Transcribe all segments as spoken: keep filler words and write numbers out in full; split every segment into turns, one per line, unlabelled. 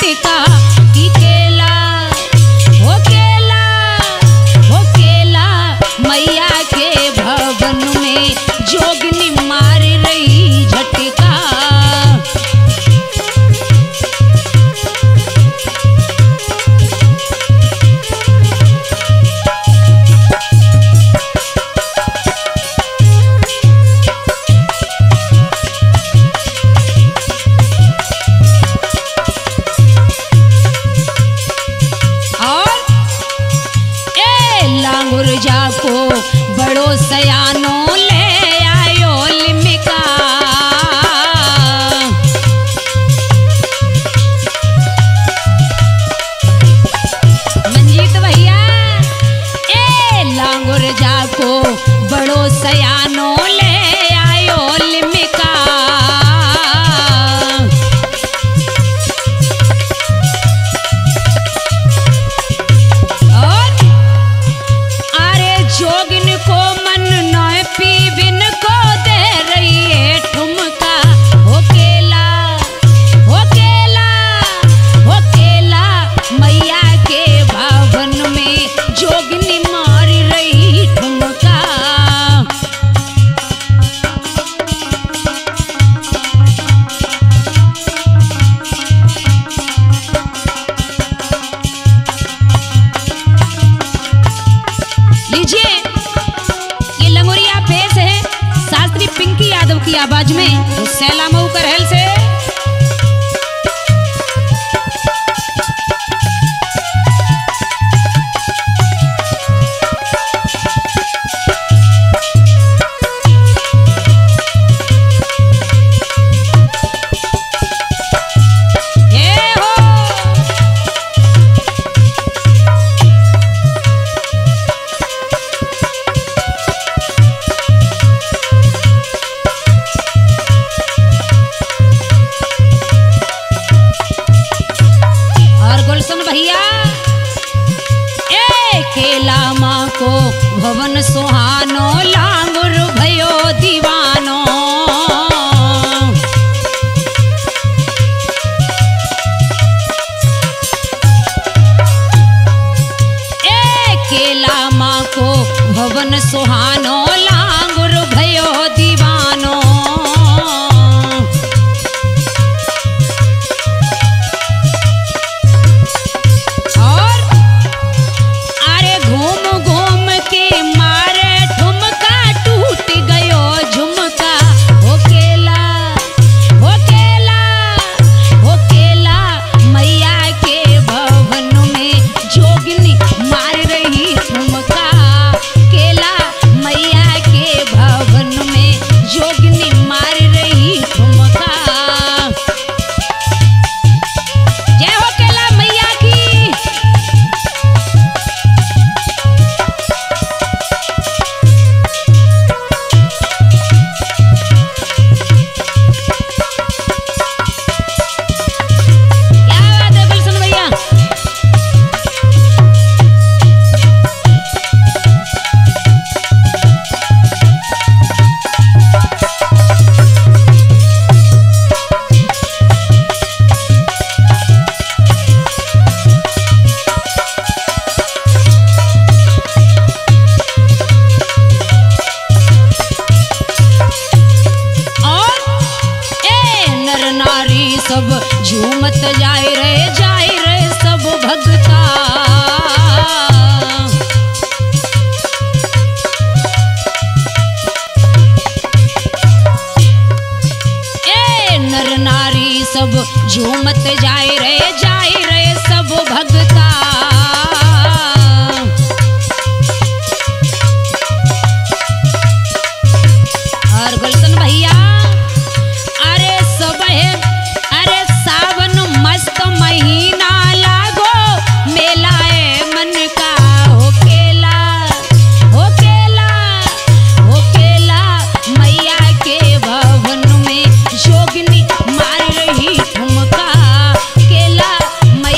झटका की केला हो केला हो केला मैया के भवन में जोगनी मार रही झटका। को बड़ो सयानो ले आयो लिमिका मंजीत भैया ए लांगुर जाको बड़ो सयानो ले आयो लिमिका। जोगिन को मन नय पीबिन को दे रही है ठुमका हो केला हो केला हो केला मैया के भवन में जोगिनी मार रही ठुमका। लीजिए ये लंगोरिया पेश है शास्त्री पिंकी यादव की आवाज में सैला मऊ करहल से। भैया ए केला माँ को भवन सुहानो लांगुर भयो दीवानो। ए केला माँ को भवन सुहानो लांगुर भयो दीवानो। सब झूमत जाए रे जाए रे सब भगता। ए नर नारी सब झूमत जाए रे जाए रे सब भगता। और गुलशन भैया अरे सब है मस्त महीना लागो मेलाए मन का हो केला हो केला हो केला मैया के भवन में जोगनी मार रही ठुमका। केला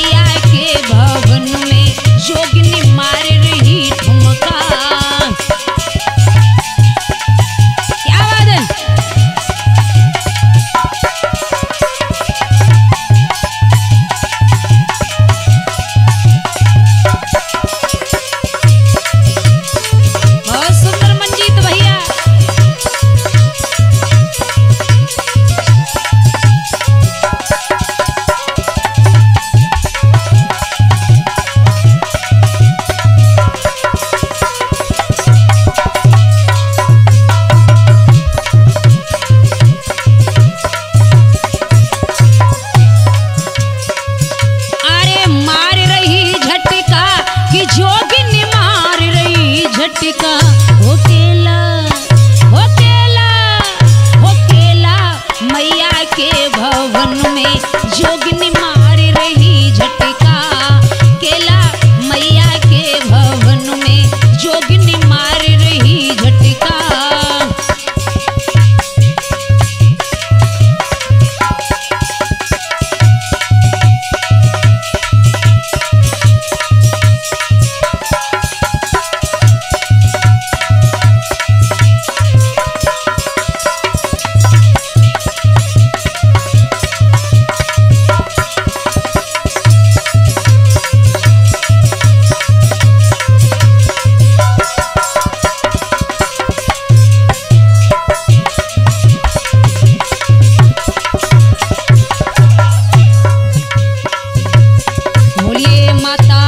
झटका हो केला हो केला हो केला मैया के भवन में जोगनी मार रही झटका केला मैया के भवन में जोगनी मार रही झटका। माता